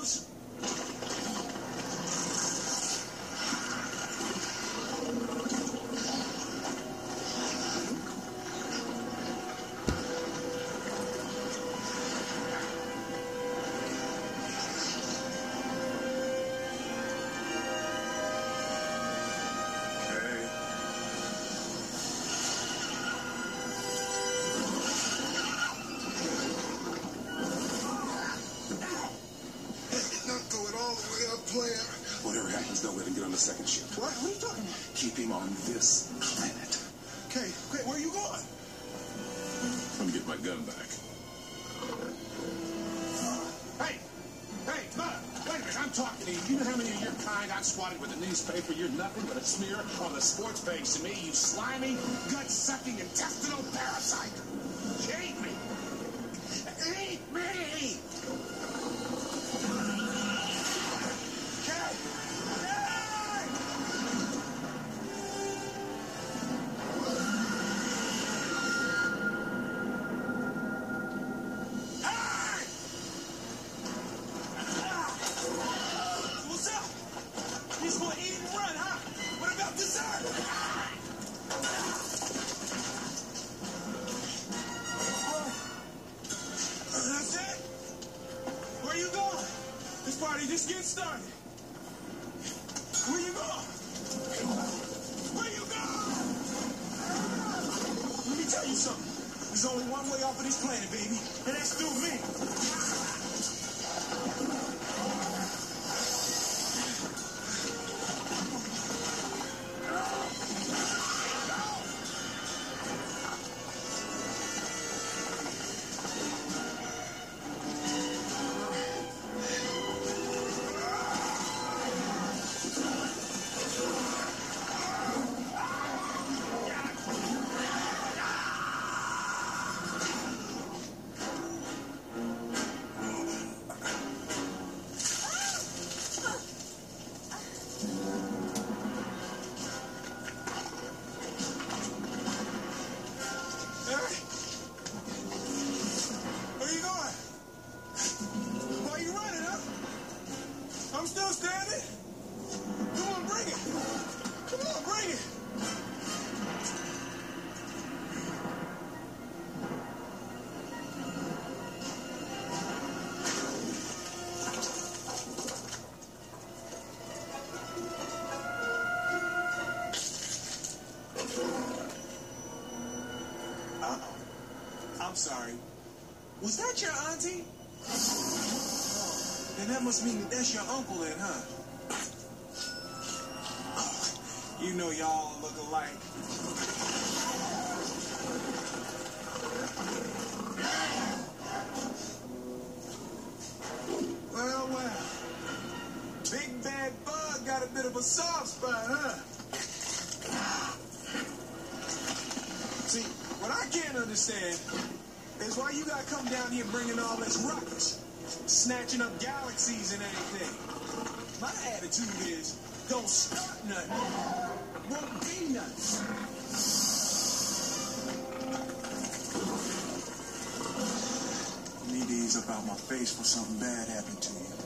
gloves? Player. Whatever happens, don't let him get on the second ship. What? What are you talking about? Keep him on this planet. Okay, where are you going? I'm gonna get my gun back. Hey, look, wait a minute, I'm talking to you. You know how many of your kind I've swatted with a newspaper? You're nothing but a smear on the sports page to me, you slimy, gut-sucking, intestinal parasite. Eat me! Eat me! He's going to eat and run, huh? What about dessert? That's it? Where you going? This party just getting started. Where you going? Where you going? Let me tell you something. There's only one way off of this planet, baby, and that's through me. I'm still standing. Come on, bring it. Come on, bring it. I'm sorry. Was that your auntie? Then that must mean that that's your uncle then, huh? You know y'all look alike. Well. Big Bad Bug got a bit of a soft spot, huh? See, what I can't understand is why you gotta come down here bringing all this ruckus. Snatching up galaxies and everything. My attitude is, don't start nothing. Won't be nothing. You need to ease up out my face before something bad happened to you.